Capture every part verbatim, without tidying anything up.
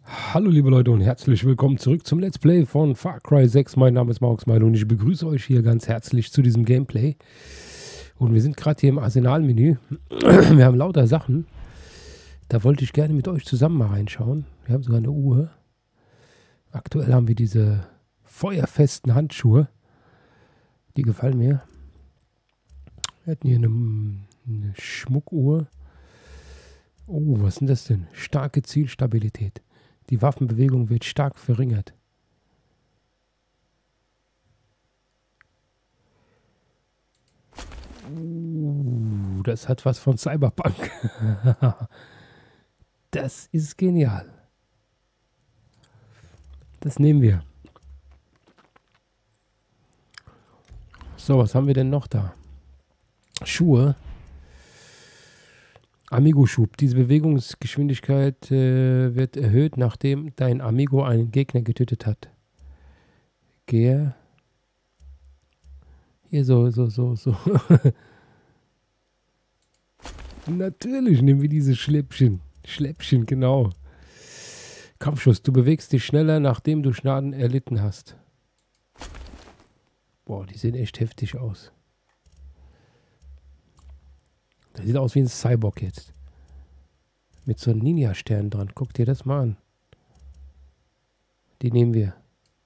Hallo liebe Leute und herzlich willkommen zurück zum Let's Play von Far Cry sechs. Mein Name ist Mauxmile und ich begrüße euch hier ganz herzlich zu diesem Gameplay. Und wir sind gerade hier im Arsenalmenü. Wir haben lauter Sachen. Da wollte ich gerne mit euch zusammen mal reinschauen. Wir haben sogar eine Uhr. Aktuell haben wir diese feuerfesten Handschuhe. Die gefallen mir. Wir hatten hier eine, eine Schmuckuhr. Oh, was sind das denn? Starke Zielstabilität. Die Waffenbewegung wird stark verringert. Uh, das hat was von Cyberpunk. Das ist genial. Das nehmen wir. So, was haben wir denn noch da? Schuhe. Amigo-Schub. Diese Bewegungsgeschwindigkeit äh, wird erhöht, nachdem dein Amigo einen Gegner getötet hat. Gehe. Hier so, so, so, so. Natürlich nehmen wir diese Schläppchen. Schläppchen, genau. Kampfschuss. Du bewegst dich schneller, nachdem du Schaden erlitten hast. Boah, die sehen echt heftig aus. Das sieht aus wie ein Cyborg jetzt. Mit so einem Ninja-Stern dran. Guck dir das mal an. Die nehmen wir.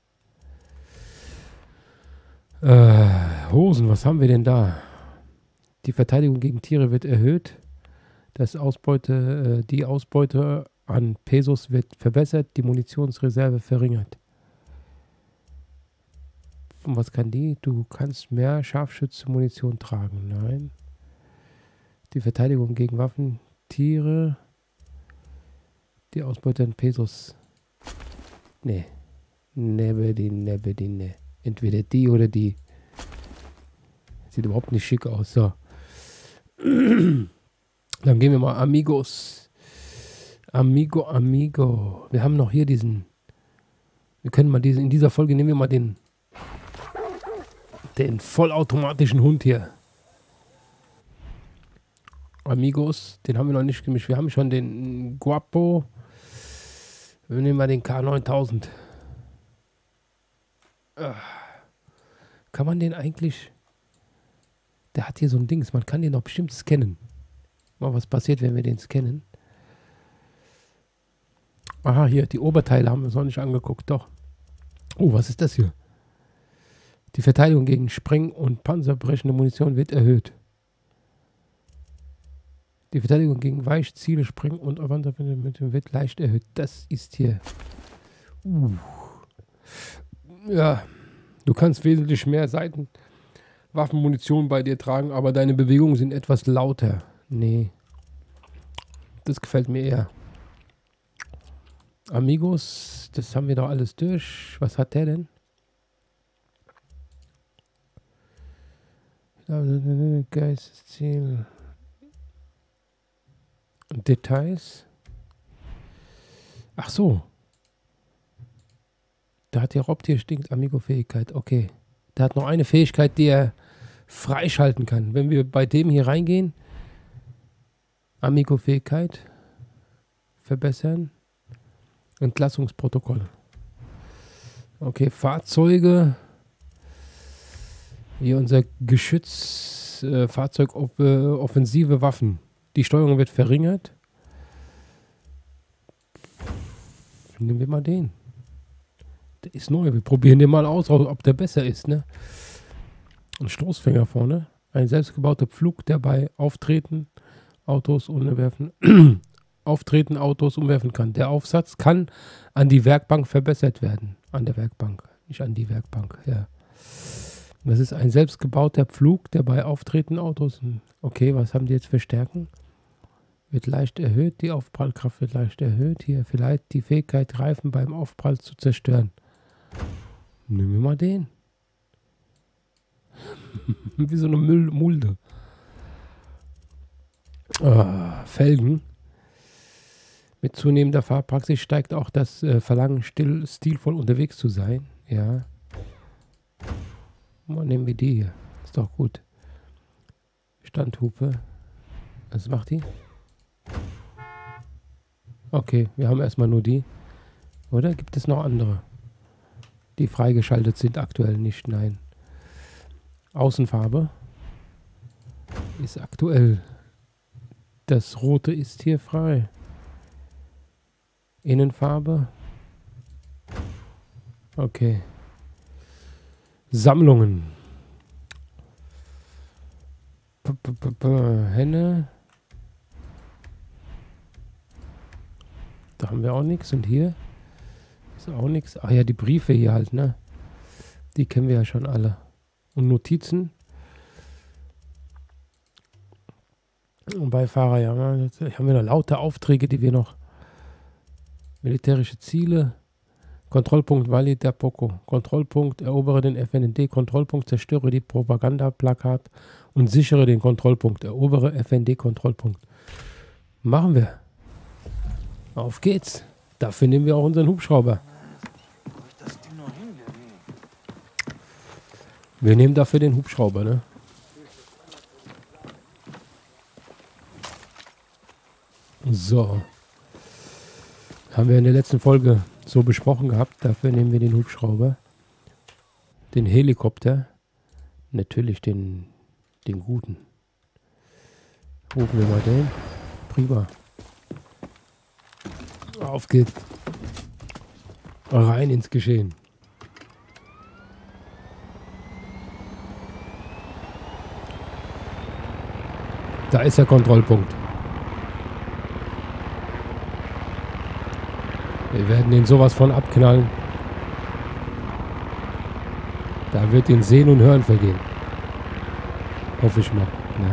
Äh, Hosen, was haben wir denn da? Die Verteidigung gegen Tiere wird erhöht. Das Ausbeute, äh, die Ausbeute an Pesos wird verbessert. Die Munitionsreserve verringert. Und was kann die? Du kannst mehr Scharfschützenmunition tragen. Nein. Die Verteidigung gegen Waffen, Tiere, die Ausbeute an Pesos. Nee. Never die, never die, ne. Entweder die oder die. Sieht überhaupt nicht schick aus. So. Dann gehen wir mal Amigos. Amigo, Amigo. Wir haben noch hier diesen. Wir können mal diesen. In dieser Folge nehmen wir mal den. Den vollautomatischen Hund hier. Amigos, den haben wir noch nicht gemischt. Wir haben schon den Guapo. Wir nehmen mal den K neuntausend. Kann man den eigentlich... Der hat hier so ein Dings. Man kann den doch bestimmt scannen. Mal, was passiert, wenn wir den scannen? Aha, hier, die Oberteile haben wir uns noch nicht angeguckt. Doch. Oh, was ist das hier? Die Verteidigung gegen Spreng- und panzerbrechende Munition wird erhöht. Die Verteidigung gegen Weichziele, Springen und mit dem wird leicht erhöht. Das ist hier. Uh. Ja, du kannst wesentlich mehr Seiten Waffenmunition bei dir tragen, aber deine Bewegungen sind etwas lauter. Nee. Das gefällt mir eher. Amigos, das haben wir doch alles durch. Was hat der denn? Geistesziel. Details. Ach so. Da hat der Raubtier stinkt Amigo-Fähigkeit. Okay. Der hat noch eine Fähigkeit, die er freischalten kann. Wenn wir bei dem hier reingehen. Amigo-Fähigkeit. Verbessern. Entlassungsprotokoll. Okay, Fahrzeuge. Hier unser Geschütz. Äh, Fahrzeug op, äh, offensive Waffen. Die Steuerung wird verringert. Nehmen wir mal den. Der ist neu. Wir probieren den mal aus, ob der besser ist. Ne? Ein Stoßfänger vorne. Ein selbstgebauter Pflug, der bei Auftreten Autos umwerfen, Auftreten Autos umwerfen kann. Der Aufsatz kann an die Werkbank verbessert werden. An der Werkbank. Nicht an die Werkbank. Ja. Das ist ein selbstgebauter Pflug, der bei Auftreten Autos... Okay, was haben die jetzt für Stärken? Wird leicht erhöht, die Aufprallkraft wird leicht erhöht. Hier vielleicht die Fähigkeit, Reifen beim Aufprall zu zerstören. Nehmen wir mal den. Wie so eine Müll Mulde. Ah, Felgen. Mit zunehmender Fahrpraxis steigt auch das äh, Verlangen, still, stilvoll unterwegs zu sein. Ja. Mal nehmen wir die hier. Ist doch gut. Standhupe. Was macht die? Okay, wir haben erstmal nur die. Oder gibt es noch andere, die freigeschaltet sind? Aktuell nicht, nein. Außenfarbe ist aktuell. Das Rote ist hier frei. Innenfarbe. Okay. Sammlungen. P -p -p -p Henne. Da haben wir auch nichts. Und hier ist auch nichts. Ach ja, die Briefe hier halt, ne? Die kennen wir ja schon alle. Und Notizen. Und Beifahrer, ja, jetzt haben wir noch lauter Aufträge, die wir noch. Militärische Ziele. Kontrollpunkt Valle d'Apoco. Kontrollpunkt erobere den F N D. Kontrollpunkt zerstöre die Propagandaplakat und sichere den Kontrollpunkt. Erobere F N D Kontrollpunkt. Machen wir. Auf geht's. Dafür nehmen wir auch unseren Hubschrauber. Wir nehmen dafür den Hubschrauber, ne? So. Haben wir in der letzten Folge so besprochen gehabt. Dafür nehmen wir den Hubschrauber. Den Helikopter. Natürlich den, den guten. Rufen wir mal den. Prima. Auf geht's. Rein ins Geschehen. Da ist der Kontrollpunkt. Wir werden den sowas von abknallen. Da wird den Sehen und Hören vergehen. Hoffe ich mal. Ja.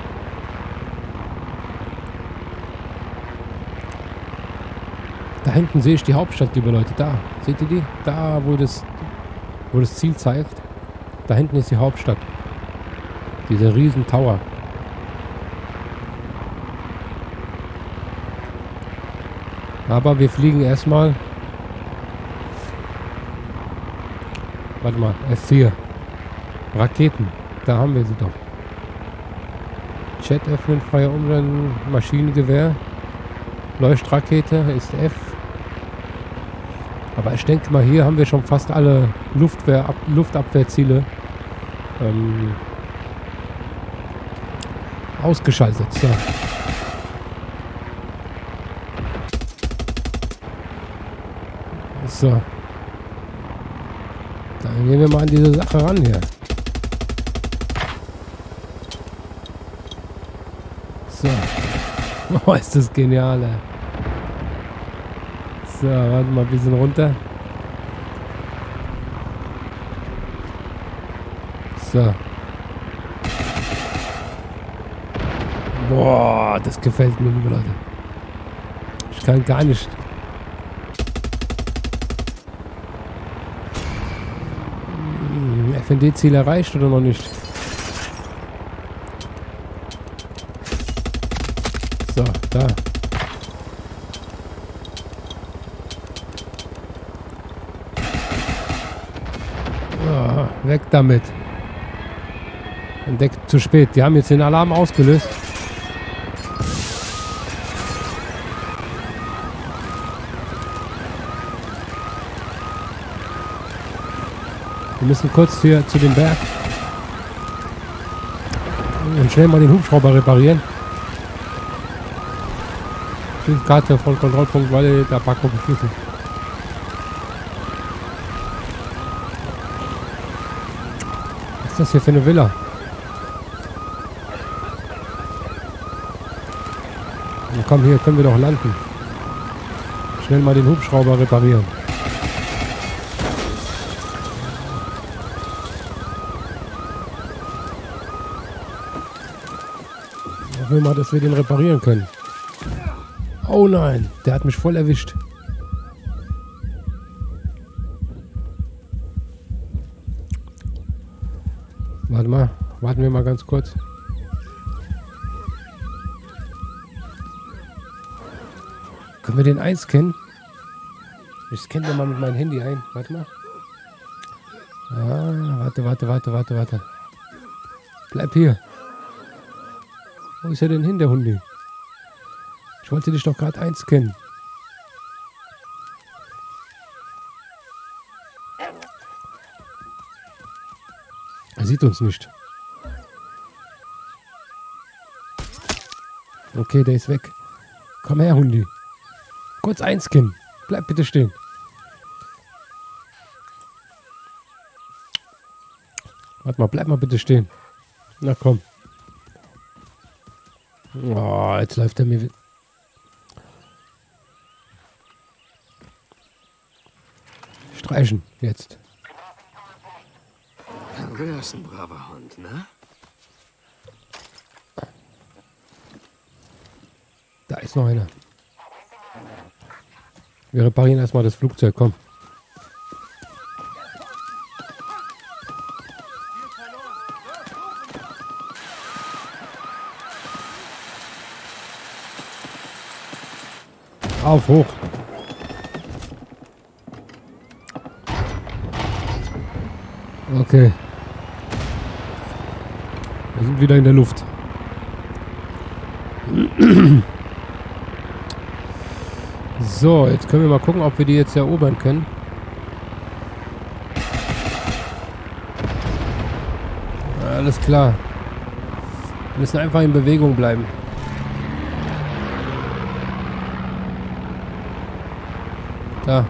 Da hinten sehe ich die Hauptstadt, liebe Leute. Da. Seht ihr die? Da, wo das, wo das Ziel zeigt. Da hinten ist die Hauptstadt. Dieser riesen Tower. Aber wir fliegen erstmal. Warte mal, F vier. Raketen. Da haben wir sie doch. Chat öffnen, freier Umland, Maschinengewehr. Leuchtrakete ist F. Aber ich denke mal, hier haben wir schon fast alle Luftwehr, Ab, Luftabwehrziele ähm, ausgeschaltet. So. So. Dann gehen wir mal an diese Sache ran hier. So. Oh, ist das genial, ey. So, warte mal ein bisschen runter. So. Boah, das gefällt mir, liebe Leute. Ich kann gar nicht. F N D-Ziel erreicht oder noch nicht? So, da. Oh, weg damit. Entdeckt zu spät. Die haben jetzt den Alarm ausgelöst. Wir müssen kurz hier zu dem Berg und schnell mal den Hubschrauber reparieren. Karte von Kontrollpunkt Valle d'Apoco beschließen. Was ist das hier für eine Villa? Und komm, hier können wir doch landen. Schnell mal den Hubschrauber reparieren. Ich will mal, dass wir den reparieren können. Oh nein, der hat mich voll erwischt. Warte mal, warten wir mal ganz kurz. Können wir den einscannen? Ich scanne den mal mit meinem Handy ein. Warte mal. Ah, warte, warte, warte, warte, warte. Bleib hier. Wo ist er denn hin, der Hundi? Ich wollte dich doch gerade einscannen. Er sieht uns nicht. Okay, der ist weg. Komm her, Hundi. Kurz einscannen. Bleib bitte stehen. Warte mal, bleib mal bitte stehen. Na komm. Oh, jetzt läuft er mir... Streichen, jetzt. Andreas, ein braver Hund, ne? Da ist noch einer. Wir reparieren erstmal das Flugzeug, komm. Auf, hoch. Okay. Wir sind wieder in der Luft. So, jetzt können wir mal gucken, ob wir die jetzt erobern können. Alles klar. Wir müssen einfach in Bewegung bleiben. Da.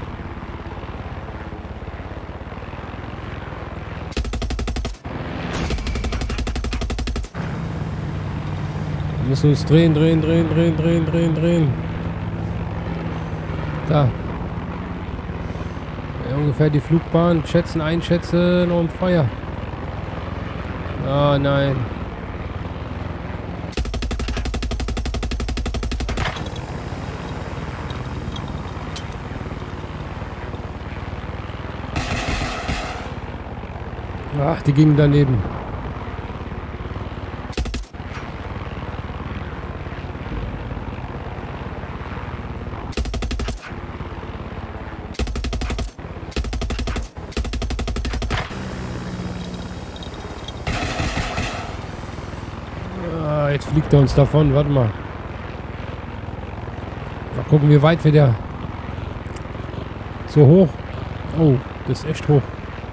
Wir müssen uns drehen, drehen, drehen, drehen, drehen, drehen, drehen. Da. Ja, ungefähr die Flugbahn. Schätzen, einschätzen und Feuer. Ah, nein. Ach, die gingen daneben. Ah, jetzt fliegt er uns davon. Warte mal. Mal gucken, wie weit wir der... So hoch. Oh, das ist echt hoch.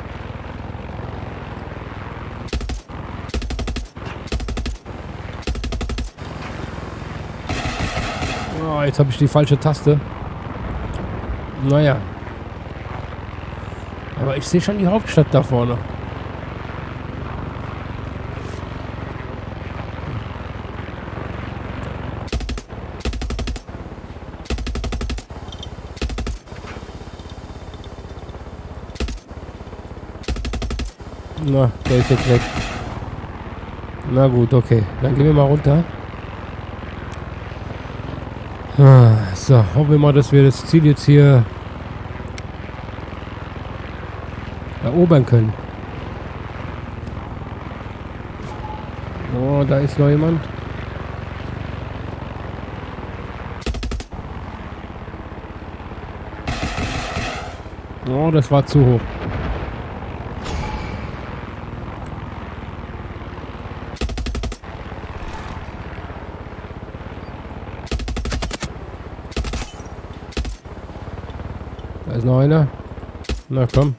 Oh, jetzt habe ich die falsche Taste. Naja. Aber ich sehe schon die Hauptstadt da vorne. Na, der ist jetzt weg. Na gut, okay. Dann gehen wir mal runter. So, hoffen wir mal, dass wir das Ziel jetzt hier erobern können. Oh, da ist noch jemand. Oh, das war zu hoch. Da ist noch einer. Na komm.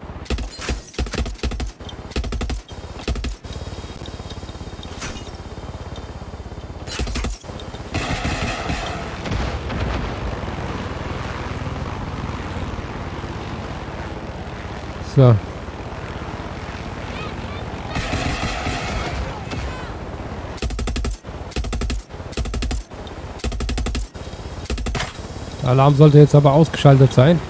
So. Der Alarm sollte jetzt aber ausgeschaltet sein.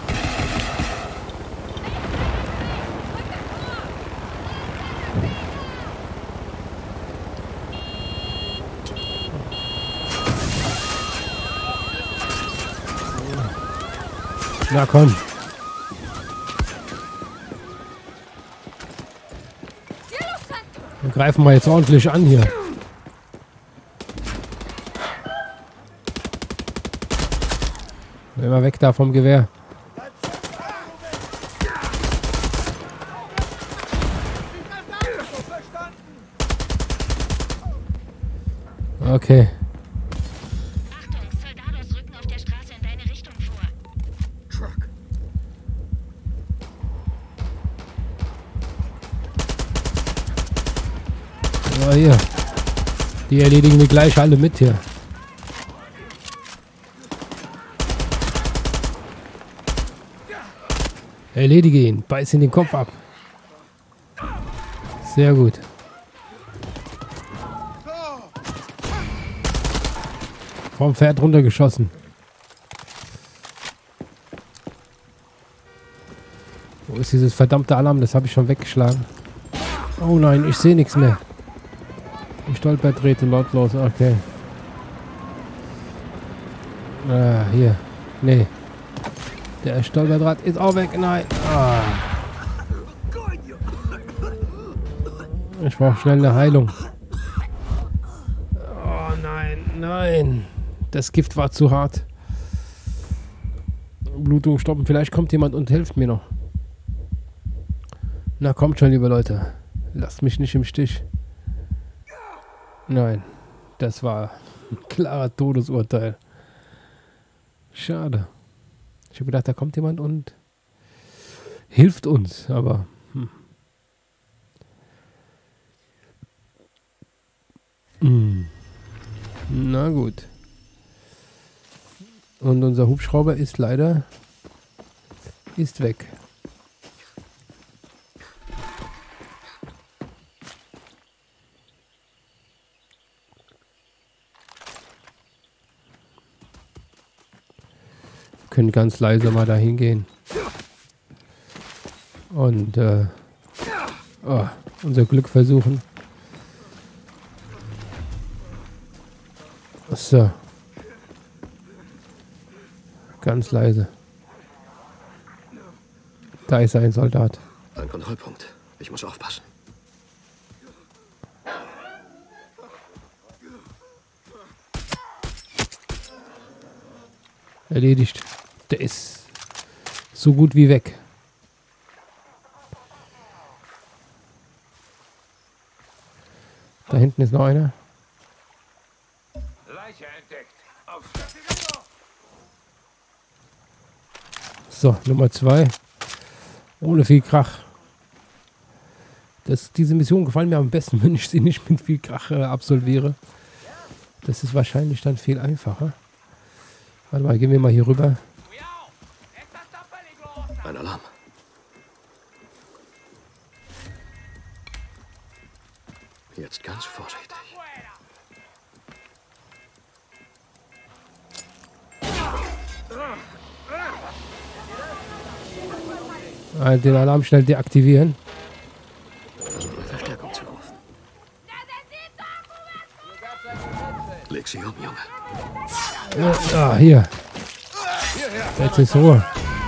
Na komm. Wir greifen mal jetzt ordentlich an hier. Immer weg da vom Gewehr. Okay. Achtung, Soldados rücken auf der Straße in deine Richtung vor. Truck. Aber hier. Die erledigen wir gleich alle mit hier. Erledige ihn. Beiß ihn den Kopf ab. Sehr gut. Vom Pferd runtergeschossen. Wo ist dieses verdammte Alarm? Das habe ich schon weggeschlagen. Oh nein, ich sehe nichts mehr. Ich stolpertrete lautlos. Okay. Ah, hier. Nee. Der Stolperdraht ist auch weg. Nein. Ah. Ich brauche schnell eine Heilung. Oh nein, nein. Das Gift war zu hart. Blutung stoppen. Vielleicht kommt jemand und hilft mir noch. Na kommt schon, liebe Leute. Lasst mich nicht im Stich. Nein. Das war ein klarer Todesurteil. Schade. Ich habe gedacht, da kommt jemand und hilft uns. Aber... Hm. Hm. Na gut. Und unser Hubschrauber ist leider ist weg. Wir können ganz leise mal dahin gehen. Und äh, oh, unser Glück versuchen. So. Ganz leise. Da ist ein Soldat. Ein Kontrollpunkt. Ich muss aufpassen. Erledigt. Der ist so gut wie weg. Da hinten ist noch einer. Leiche entdeckt. Auf So, Nummer zwei. Ohne viel Krach. Das, diese Mission gefallen mir am besten, wenn ich sie nicht mit viel Krach äh, absolviere. Das ist wahrscheinlich dann viel einfacher. Warte mal, gehen wir mal hier rüber. Ein Alarm. Jetzt ganz vorsichtig. Also den Alarm schnell deaktivieren. Versuch mal Verstärkung zu rufen. Leg sie um, Junge. Ja, ah, hier. Jetzt ist Ruhe.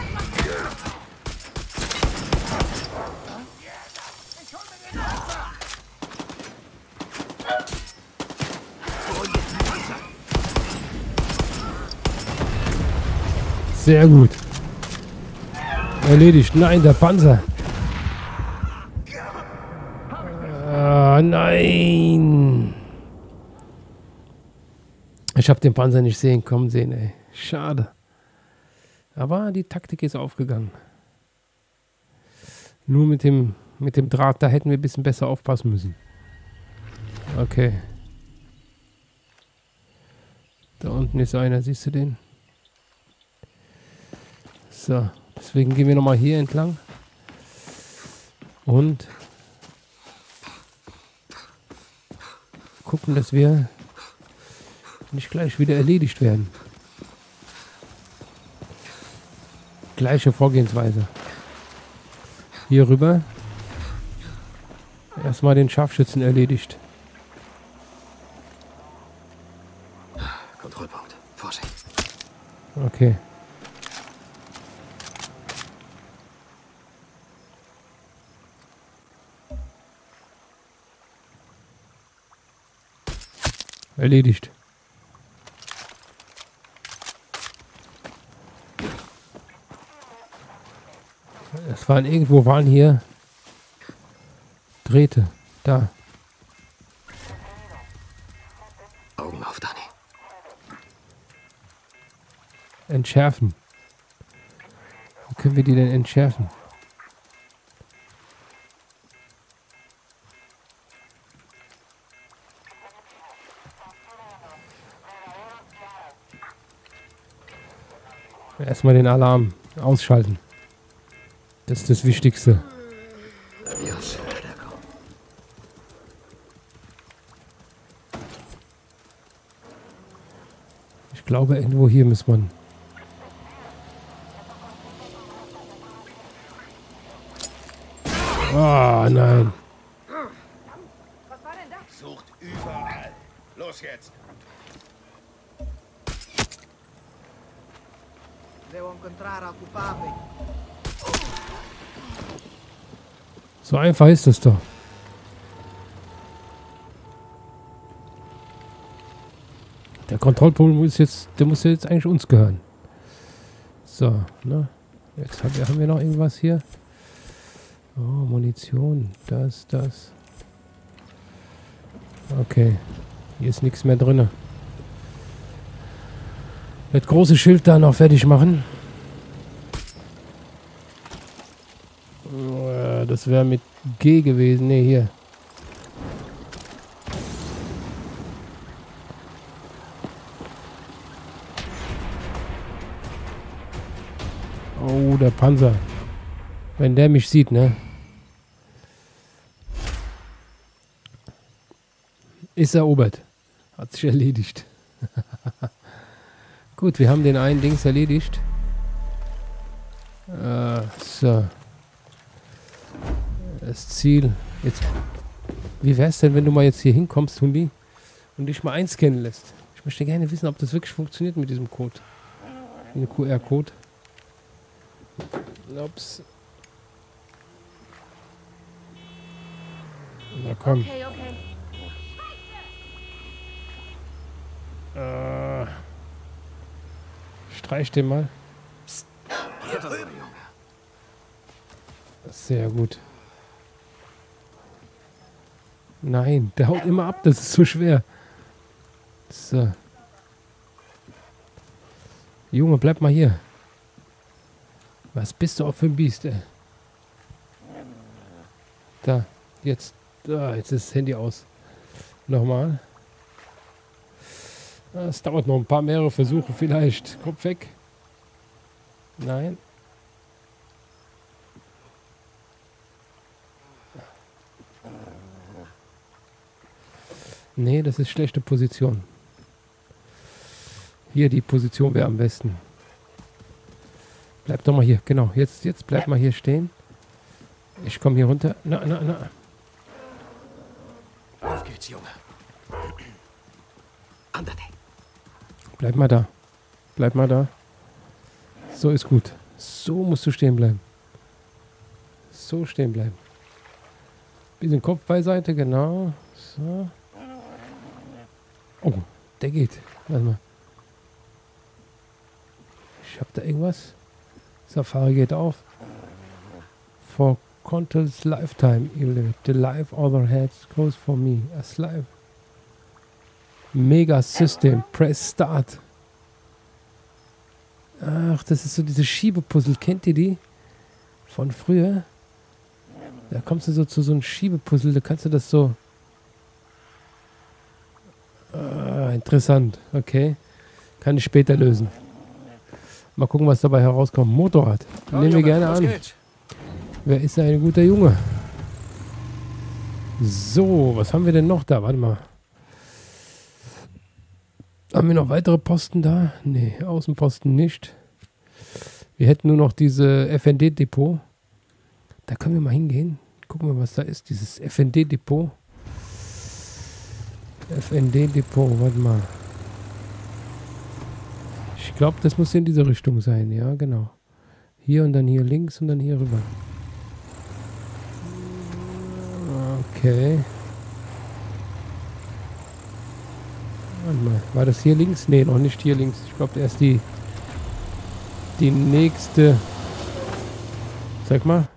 Sehr gut. Erledigt. Nein, der Panzer. Ah, nein. Ich habe den Panzer nicht sehen kommen sehen, ey. Schade. Aber die Taktik ist aufgegangen. Nur mit dem, mit dem Draht, da hätten wir ein bisschen besser aufpassen müssen. Okay. Da unten ist einer, siehst du den? So, deswegen gehen wir nochmal hier entlang. Und gucken, dass wir nicht gleich wieder erledigt werden. Gleiche Vorgehensweise. Hier rüber. Erstmal den Scharfschützen erledigt. Kontrollpunkt. Vorsicht. Okay. Erledigt. Es waren irgendwo waren hier Drähte. Da. Augen auf, Danny. Entschärfen. Wo können wir die denn entschärfen? Erstmal den Alarm ausschalten. Das ist das Wichtigste. Adios, Verstärkung. Ich glaube, irgendwo hier muss man. Ah, nein. Sucht überall. Los jetzt. Devo incontrare occupati. So einfach ist das doch. Der Kontrollpunkt muss jetzt, der muss jetzt eigentlich uns gehören. So, ne? Jetzt haben wir, haben wir noch irgendwas hier. Oh, Munition. Das, das. Okay. Hier ist nichts mehr drin. Das große Schild da noch fertig machen. Oh, das wäre mit G gewesen. Ne, hier. Oh, der Panzer. Wenn der mich sieht, ne? Ist erobert. Hat sich erledigt. Gut, wir haben den einen Dings erledigt. Äh, so. Das Ziel. Jetzt. Wie wär's denn, wenn du mal jetzt hier hinkommst, Hundi, und dich mal einscannen lässt? Ich möchte gerne wissen, ob das wirklich funktioniert mit diesem Code. Eine Q R-Code. Ups. Na komm. Okay, okay. Äh, streich den mal. Hier drüben, Junge. Sehr gut. Nein, der haut immer ab, das ist so schwer. So. Junge, bleib mal hier. Was bist du auch für ein Biest, ey? Da, jetzt. Da, jetzt ist das Handy aus. Nochmal. Es dauert noch ein paar mehrere Versuche vielleicht. Kopf weg. Nein. Nee, das ist schlechte Position. Hier, die Position wäre am besten. Bleib doch mal hier. Genau, jetzt, jetzt bleib mal hier stehen. Ich komme hier runter. Na, na, na. Auf geht's, Junge. Andate. Bleib mal da. Bleib mal da. So ist gut. So musst du stehen bleiben. So stehen bleiben. Bisschen Kopf beiseite, genau. So. Oh, der geht. Warte mal. Ich hab da irgendwas. Safari geht auf. For Contel's lifetime, you live. The life other heads goes for me. As life. Mega System. Press Start. Ach, das ist so diese Schiebepuzzle. Kennt ihr die? Von früher? Da kommst du so zu so einem Schiebepuzzle. Da kannst du das so... Ah, interessant. Okay. Kann ich später lösen. Mal gucken, was dabei herauskommt. Motorrad. Komm, Nehmen wir Junge, gerne los an. geht's. Wer ist ein guter Junge? So, was haben wir denn noch da? Warte mal. Haben wir noch weitere Posten da? Nee, Außenposten nicht. Wir hätten nur noch diese F N D-Depot. Da können wir mal hingehen. Gucken wir, was da ist. Dieses F N D-Depot. F N D-Depot, warte mal. Ich glaube, das muss in diese Richtung sein. Ja, genau. Hier und dann hier links und dann hier rüber. Okay. Warte mal. War das hier links? Ne, noch nicht hier links. Ich glaube, erst die die nächste. Sag mal.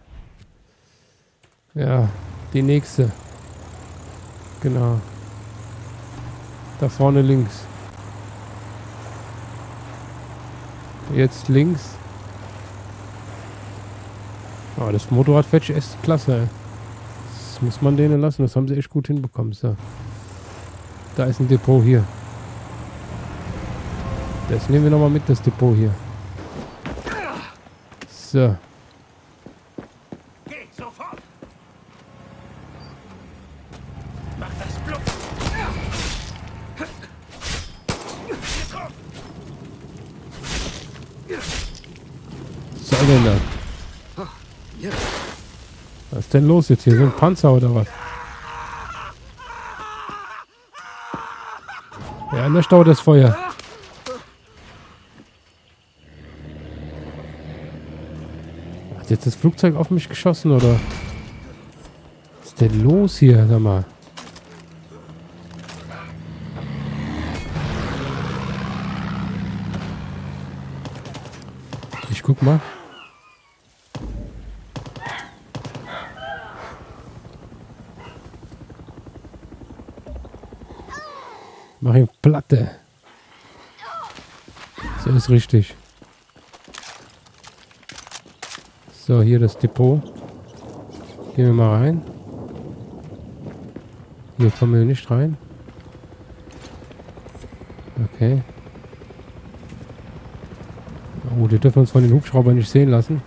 Ja, die nächste. Genau. Da vorne links. Jetzt links. Oh, das Motorrad fährt echt klasse, ey. Das muss man denen lassen. Das haben sie echt gut hinbekommen. So. Da ist ein Depot hier. Das nehmen wir nochmal mit, das Depot hier. So. Geh, sofort! Mach das Blut! Getroffen! Was soll denn das? Was ist denn los jetzt hier? So ein Panzer oder was? Ja, da staut das Feuer. Hat jetzt das Flugzeug auf mich geschossen oder? Was ist denn los hier? Sag mal. Ich guck mal. Mach ihn Platte. So ist richtig. So, hier das Depot. Gehen wir mal rein. Hier kommen wir nicht rein. Okay. Oh, die dürfen uns von den Hubschraubern nicht sehen lassen.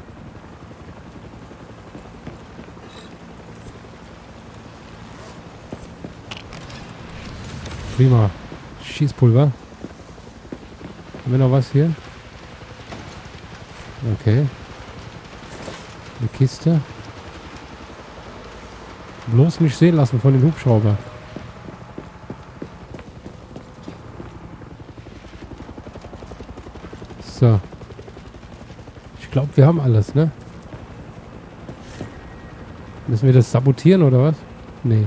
Prima. Schießpulver. Haben wir noch was hier? Okay. Eine Kiste. Bloß nicht sehen lassen von den Hubschrauber. So. Ich glaube, wir haben alles, ne? Müssen wir das sabotieren oder was? Nee.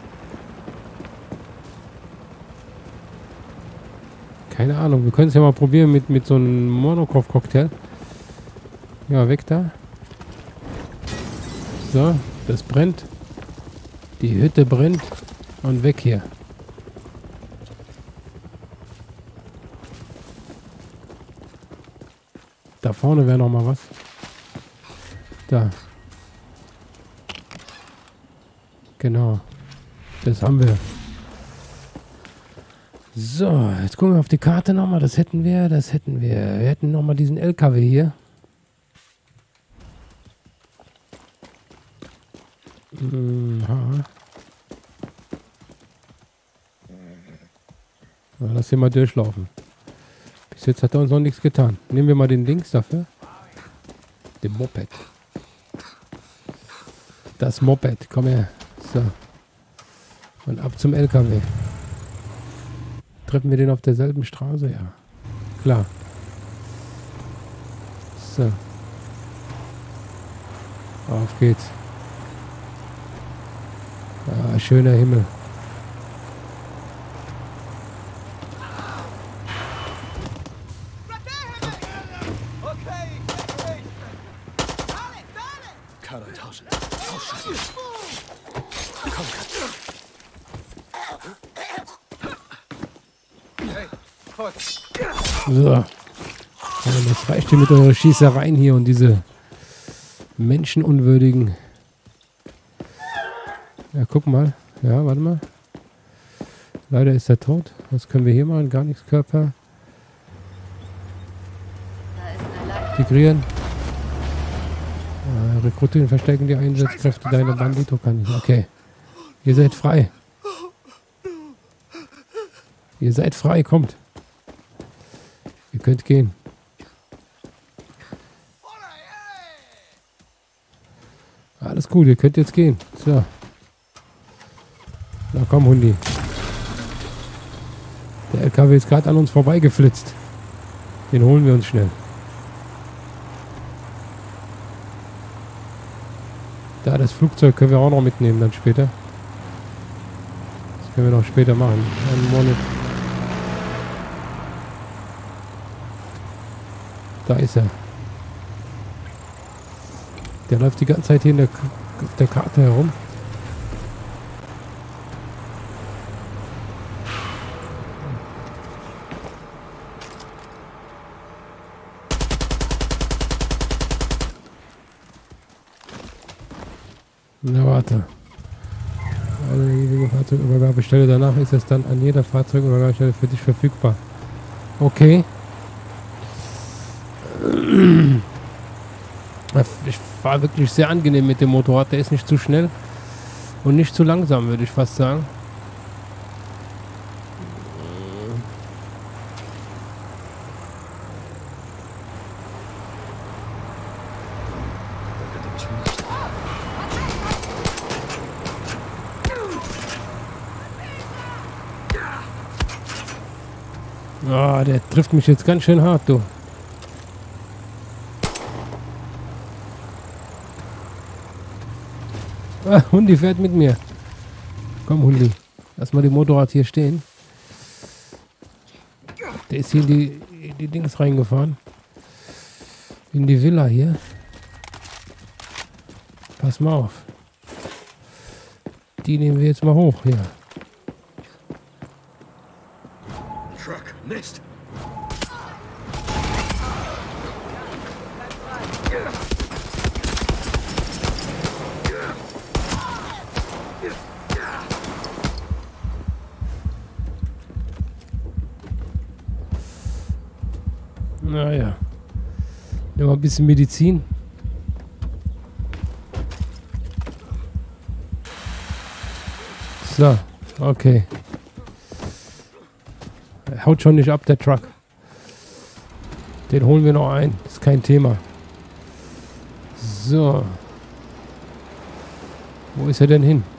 Keine Ahnung. Wir können es ja mal probieren mit, mit so einem Monokov-Cocktail. Ja, weg da. So, das brennt. Die Hütte brennt. Und weg hier. Da vorne wäre noch mal was. Da. Genau. Das haben wir. So, jetzt gucken wir auf die Karte nochmal. Das hätten wir, das hätten wir. Wir hätten nochmal diesen L K W hier. Aha. Ja, lass hier mal durchlaufen. Bis jetzt hat er uns noch nichts getan. Nehmen wir mal den Dings dafür. Den Moped. Das Moped, komm her. So. Und ab zum L K W. Treffen wir den auf derselben Straße? Ja. Klar. So. Auf geht's. Ah, schöner Himmel. Karre tauschen. Ausschalten. Komm, so. Ja, das reicht hier mit euren Schießereien hier und diese menschenunwürdigen. Ja, guck mal. Ja, warte mal. Leider ist er tot. Was können wir hier machen? Gar nichts. Körper. Integrieren. Äh, Rekrutieren, verstärken die Einsatzkräfte deiner Bandito kann ich. Okay. Ihr seid frei. Ihr seid frei, kommt. Ihr könnt gehen. Alles gut, ihr könnt jetzt gehen. So. Na komm, Hundi. Der L K W ist gerade an uns vorbeigeflitzt. Den holen wir uns schnell. Da, das Flugzeug können wir auch noch mitnehmen dann später. Das können wir noch später machen. Einen Monat. Da ist er. Der läuft die ganze Zeit hier in der, auf der Karte herum. Na warte. Eine jeweilige Fahrzeugübergabestelle. Danach ist es dann an jeder Fahrzeugübergabestelle für dich verfügbar. Okay. ich fahre wirklich sehr angenehm mit dem Motorrad. Der ist nicht zu schnell und nicht zu langsam, würde ich fast sagen. Ah, der trifft mich jetzt ganz schön hart, du. Ah, Hundi fährt mit mir. Komm, Hundi. Lass mal die Motorrad hier stehen. Der ist hier in die, in die Dings reingefahren. In die Villa hier. Pass mal auf. Die nehmen wir jetzt mal hoch hier. Truck, Mist. Naja. Nehmen wir ein bisschen Medizin. So, okay. Er haut schon nicht ab, der Truck. Den holen wir noch ein. Ist kein Thema. So. Wo ist er denn hin?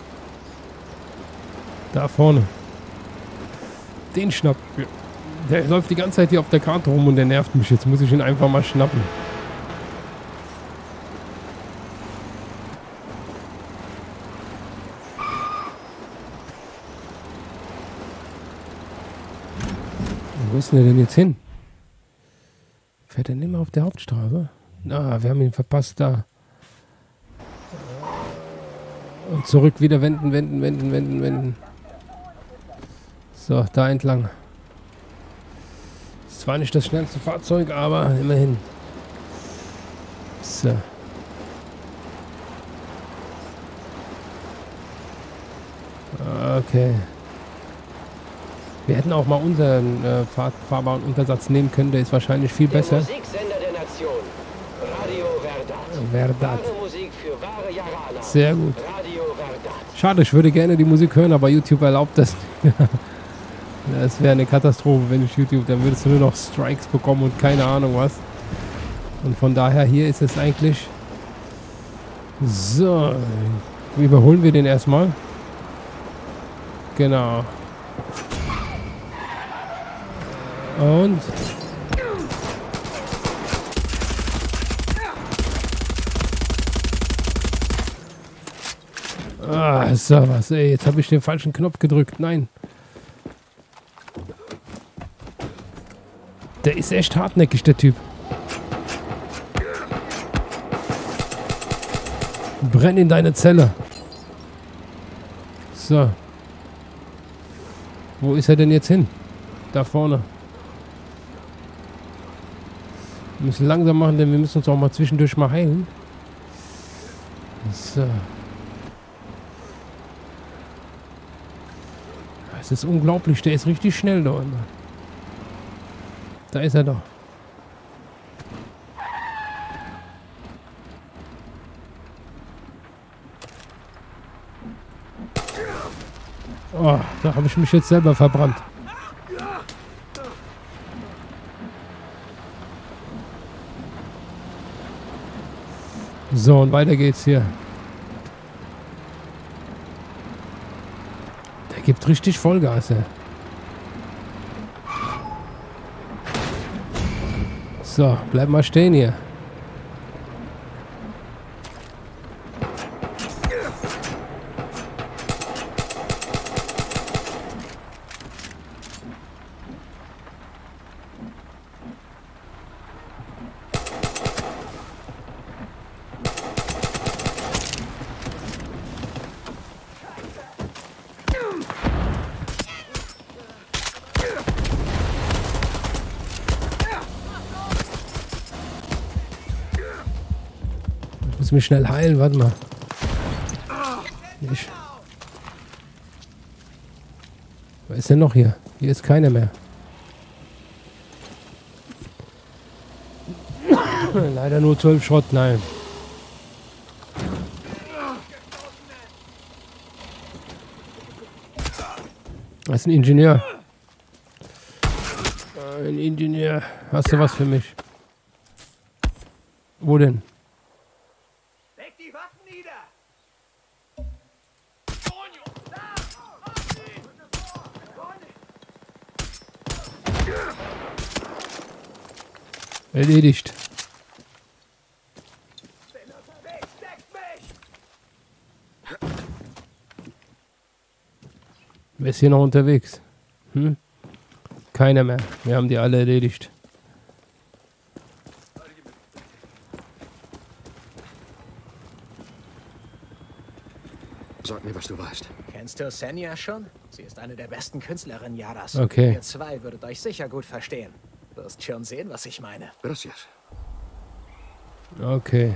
Da vorne. Den schnapp. Der läuft die ganze Zeit hier auf der Karte rum und der nervt mich. Jetzt muss ich ihn einfach mal schnappen. Wo ist denn der denn jetzt hin? Fährt er nicht mehr auf der Hauptstraße? Ah, wir haben ihn verpasst da. Und zurück wieder wenden, wenden, wenden, wenden, wenden. So, da entlang. Ist zwar nicht das schnellste Fahrzeug, aber immerhin. So. Okay. Wir hätten auch mal unseren äh, fahr fahrbaren Untersatz nehmen können, der ist wahrscheinlich viel besser. Der Musiksender der Nation. Radio Verdad. Verdad. Wahre Musik für wahre Jaraner. Sehr gut. Radio Verdad. Schade, ich würde gerne die Musik hören, aber YouTube erlaubt das nicht. Das wäre eine Katastrophe, wenn ich YouTube, dann würdest du nur noch Strikes bekommen und keine Ahnung was. Und von daher hier ist es eigentlich... So, überholen wir den erstmal. Genau. Und... Ah, so was, ey, jetzt habe ich den falschen Knopf gedrückt. Nein. Der ist echt hartnäckig, der Typ. Brenn in deine Zelle. So. Wo ist er denn jetzt hin? Da vorne. Wir müssen langsam machen, denn wir müssen uns auch mal zwischendurch mal heilen. So. Es ist unglaublich, der ist richtig schnell da unten. Da ist er doch. Oh, da habe ich mich jetzt selber verbrannt. So, und weiter geht's hier. Der gibt richtig Vollgas, ey. So, bleib mal stehen hier. Ich muss mich schnell heilen, warte mal. Ich. Wer ist denn noch hier? Hier ist keiner mehr. Leider nur zwölf Schrott, nein. Das ist ein Ingenieur. Ein Ingenieur. Hast du was für mich? Wo denn? Leg die Waffen nieder! Erledigt. Bin unterwegs, deckt mich! Wer ist hier noch unterwegs? Hm? Keiner mehr. Wir haben die alle erledigt. Sag mir, was du weißt. Kennst du Senja schon? Sie ist eine der besten Künstlerinnen Yaras. Okay. Ihr zwei würdet euch sicher gut verstehen. Wirst schon sehen, was ich meine. Gracias. Okay.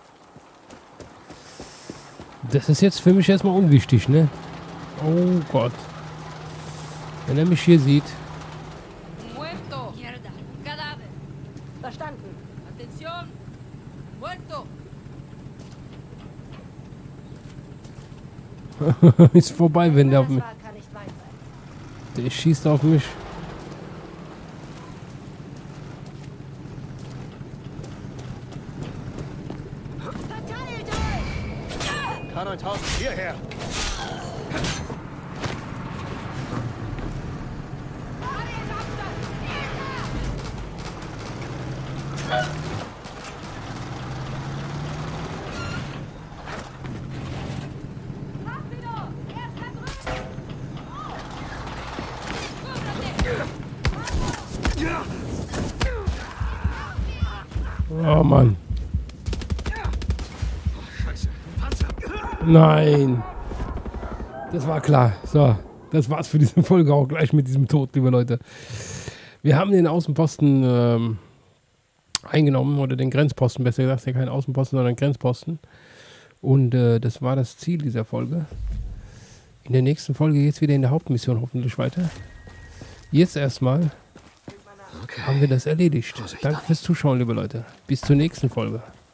Das ist jetzt für mich erstmal unwichtig, ne? Oh Gott. Wenn er mich hier sieht. Muerto. Mierda. Cadáver. Verstanden. Atención. Muerto. Ist vorbei, wenn der auf mich. Das war, kann nicht weit sein. Der schießt auf mich. Verteilt euch! K neuntausend, hierher! Oh Mann. Scheiße. Panzer. Nein. Das war klar. So, das war's für diese Folge auch gleich mit diesem Tod, liebe Leute. Wir haben den Außenposten ähm, eingenommen, oder den Grenzposten, besser gesagt, ja kein Außenposten, sondern Grenzposten. Und äh, das war das Ziel dieser Folge. In der nächsten Folge geht es wieder in der Hauptmission hoffentlich weiter. Jetzt erstmal Okay. haben wir das erledigt. Vorsicht. Danke fürs Zuschauen, liebe Leute. Bis zur nächsten Folge.